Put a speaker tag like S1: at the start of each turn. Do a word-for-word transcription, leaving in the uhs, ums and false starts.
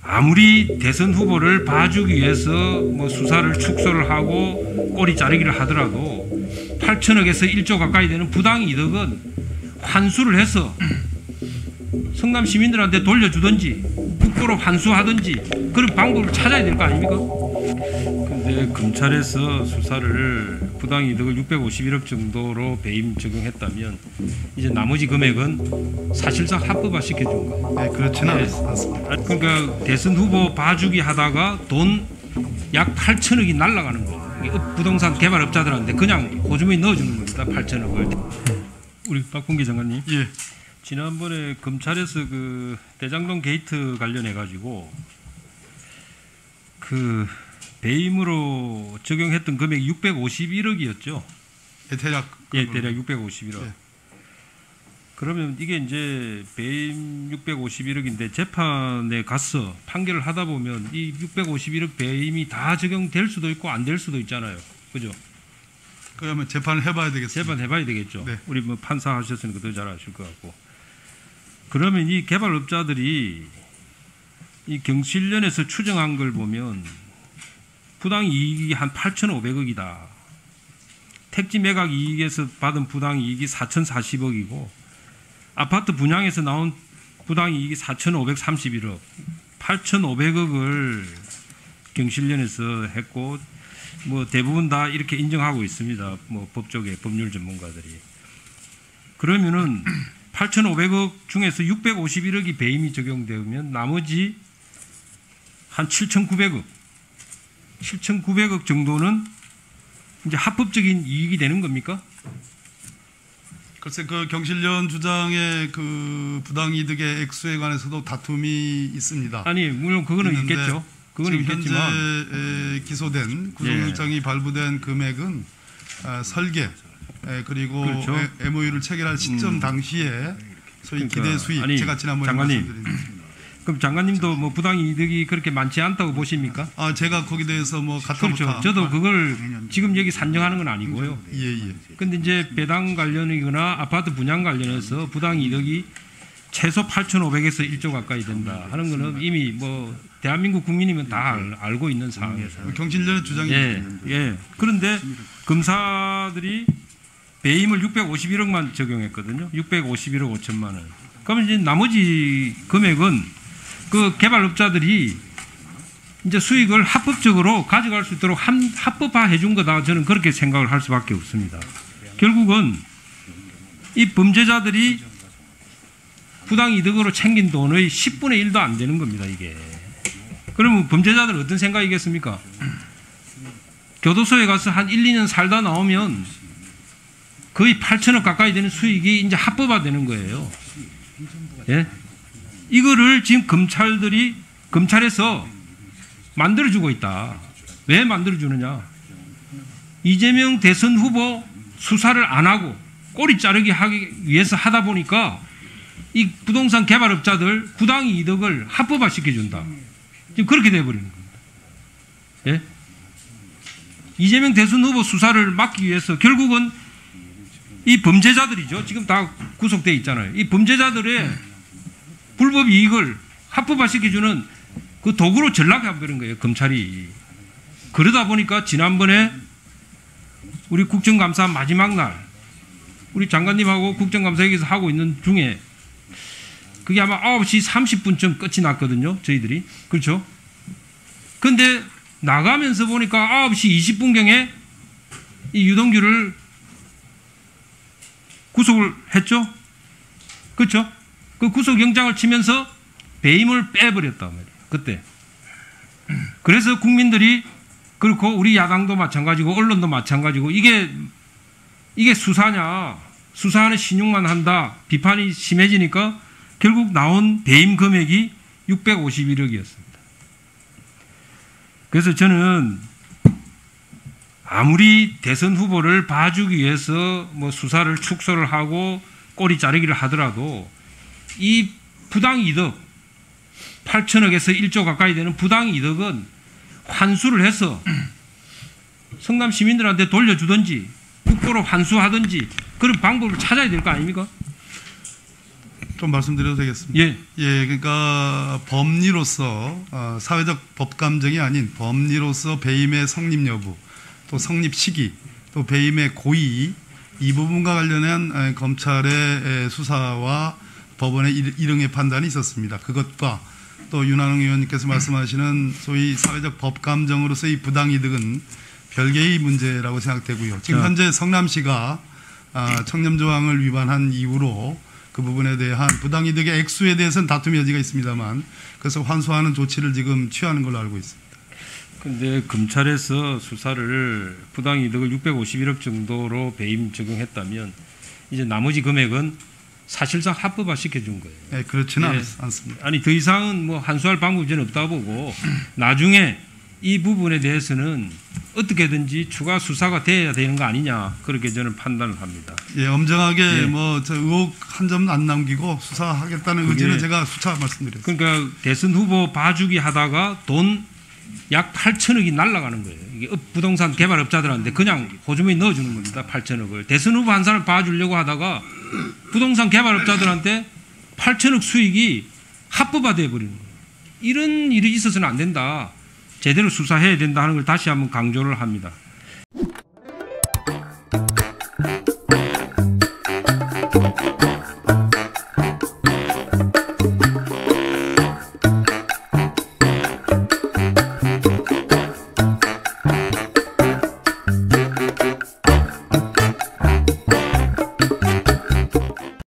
S1: 아무리 대선 후보를 봐주기 위해서 뭐 수사를 축소를 하고 꼬리 자르기를 하더라도 팔천억에서 일조 가까이 되는 부당 이득은 환수를 해서 성남 시민들한테 돌려주든지 국고로 환수하든지 그런 방법을 찾아야 될 거 아닙니까? 근데 검찰에서 수사를 부당 이득을 육백오십일억 정도로 배임 적용했다면 이제 나머지 금액은 사실상 합법화 시켜준 거예요.
S2: 네, 그렇지는
S1: 네.
S2: 않습니다.
S1: 그러니까 대선 후보 봐주기 하다가 돈 약 팔천억이 날아가는 거예요. 부동산 개발업자들한테 그냥 호주머니 넣어주는 겁니다. 팔천억을. 우리 박범계 장관님.
S2: 예.
S1: 지난번에 검찰에서 그 대장동 게이트 관련해 가지고 그 배임으로 적용했던 금액이 육백오십일억이었죠.
S2: 예, 대략.
S1: 예, 대략 육백오십일억.
S2: 예.
S1: 그러면 이게 이제 배임 육백오십일억인데 재판에 가서 판결을 하다 보면 이 육백오십일억 배임이 다 적용될 수도 있고 안 될 수도 있잖아요. 그죠?
S2: 그러면 재판을 해봐야 되겠습니다.
S1: 재판 해봐야 되겠죠.
S2: 네.
S1: 우리 뭐 판사 하셨으니까 더 잘 아실 것 같고. 그러면 이 개발업자들이 이 경실련에서 추정한 걸 보면 부당 이익이 한 팔천오백억이다. 택지 매각 이익에서 받은 부당 이익이 사천사십억이고 아파트 분양에서 나온 부당 이익이 사천오백삼십일억, 팔천오백억을 경실련에서 했고 뭐 대부분 다 이렇게 인정하고 있습니다. 뭐 법조계 법률 전문가들이. 그러면은 팔천오백억 중에서 육백오십일억이 배임이 적용되면 나머지 한 칠천구백억, 칠천구백억 정도는 이제 합법적인 이익이 되는 겁니까?
S2: 글쎄 그 경실련 주장의 그 부당이득의 액수에 관해서도 다툼이 있습니다.
S1: 아니 물론 그거는 있겠죠. 그거는
S2: 지금
S1: 있겠지만
S2: 현재 기소된 구속영장이
S1: 예.
S2: 발부된 금액은 아, 설계 에, 그리고
S1: 그렇죠.
S2: 엠오유를 체결할 시점
S1: 음.
S2: 당시에 소위
S1: 그러니까,
S2: 기대 수익
S1: 아니,
S2: 제가 지난번에
S1: 장관님.
S2: 말씀드린
S1: 그럼 장관님도 뭐 부당 이득이 그렇게 많지 않다고 보십니까?
S2: 아 제가 거기에 대해서 뭐 갖다
S1: 그렇죠.
S2: 놓다
S1: 저도 그걸 지금 여기 산정하는 건 아니고요.
S2: 예예.
S1: 근데 이제 배당 관련이거나 아파트 분양 관련해서 부당 이득이 최소 팔천오백에서 일조 가까이 된다 하는 거는 이미 뭐 대한민국 국민이면 다 알, 알고 있는 상황에서.
S2: 경실련의 주장이
S1: 예, 예. 그런데 검사들이 배임을 육백오십일억만 적용했거든요. 육백오십일억 오천만 원. 그러면 이제 나머지 금액은 그 개발업자들이 이제 수익을 합법적으로 가져갈 수 있도록 합법화 해준 거다. 저는 그렇게 생각을 할 수밖에 없습니다. 결국은 이 범죄자들이 부당 이득으로 챙긴 돈의 십분의 일도 안 되는 겁니다. 이게. 그러면 범죄자들은 어떤 생각이겠습니까? 교도소에 가서 한 일, 이 년 살다 나오면 거의 팔천억 가까이 되는 수익이 이제 합법화 되는 거예요. 예? 이거를 지금 검찰들이 검찰에서 만들어주고 있다. 왜 만들어주느냐? 이재명 대선 후보 수사를 안 하고 꼬리 자르기 하기 위해서 하다 보니까 이 부동산 개발업자들 부당 이득을 합법화 시켜준다. 지금 그렇게 돼버리는 겁니다. 예? 이재명 대선 후보 수사를 막기 위해서 결국은 이 범죄자들이죠. 지금 다 구속돼 있잖아요. 이 범죄자들의 불법 이익을 합법화 시켜주는 그 도구로 전락해버린 거예요. 검찰이. 그러다 보니까 지난번에 우리 국정감사 마지막 날 우리 장관님하고 국정감사 여기서 하고 있는 중에 그게 아마 아홉 시 삼십 분쯤 끝이 났거든요. 저희들이. 그렇죠? 근데 나가면서 보니까 아홉 시 이십 분경에 이 유동규를 구속을 했죠? 그렇죠? 그 구속영장을 치면서 배임을 빼버렸단 말이에요. 그때. 그래서 국민들이 그렇고 우리 야당도 마찬가지고 언론도 마찬가지고 이게 이게 수사냐? 수사하는 신용만 한다. 비판이 심해지니까 결국 나온 배임 금액이 육백오십일억이었습니다. 그래서 저는 아무리 대선 후보를 봐주기 위해서 뭐 수사를 축소를 하고 꼬리 자르기를 하더라도 이 부당 이득 팔천억에서 일조 가까이 되는 부당 이득은 환수를 해서 성남 시민들한테 돌려주든지 국고로 환수하든지 그런 방법을 찾아야 될 거 아닙니까?
S2: 좀 말씀드려도 되겠습니다.
S1: 예.
S2: 예, 그러니까 법리로서 어, 사회적 법감정이 아닌 법리로서 배임의 성립 여부, 또 성립 시기, 또 배임의 고의 이 부분과 관련한 에, 검찰의 에, 수사와 법원의 일- 일응의 판단이 있었습니다. 그것과 또 윤한홍 의원님께서 말씀하시는 소위 사회적 법감정으로서의 부당이득은 별개의 문제라고 생각되고요. 지금
S1: 자.
S2: 현재 성남시가 아, 청렴조항을 위반한 이후로 그 부분에 대한 부당이득의 액수에 대해서는 다툼의 여지가 있습니다만 그래서 환수하는 조치를 지금 취하는 걸로 알고 있습니다.
S1: 근데 검찰에서 수사를 부당이득을 육백오십일억 정도로 배임 적용했다면 이제 나머지 금액은 사실상 합법화 시켜준 거예요.
S2: 네, 그렇지는
S1: 예.
S2: 않- 않습니다.
S1: 아니 더 이상은 뭐 환수할 방법이 저는 없다고 보고 나중에 이 부분에 대해서는 어떻게든지 추가 수사가 돼야 되는 거 아니냐 그렇게 저는 판단을 합니다.
S2: 예, 엄정하게
S1: 예.
S2: 뭐 저 의혹 한 점은 안 남기고 수사하겠다는
S1: 그게-
S2: 의지는 제가 수차 말씀드렸습니다.
S1: 그러니까 대선 후보 봐주기 하다가 돈 약 팔천억이 날아가는 거예요. 이게 업- 부동산 개발업자들한테 그냥 호주머니 넣어주는 겁니다. 팔천억을. 대선 후보 한 사람 봐주려고 하다가 부동산 개발업자들한테 팔천억 수익이 합법화돼 버리는 거예요. 이런 일이 있어서는 안 된다. 제대로 수사해야 된다 하는 걸 다시 한번 강조를 합니다.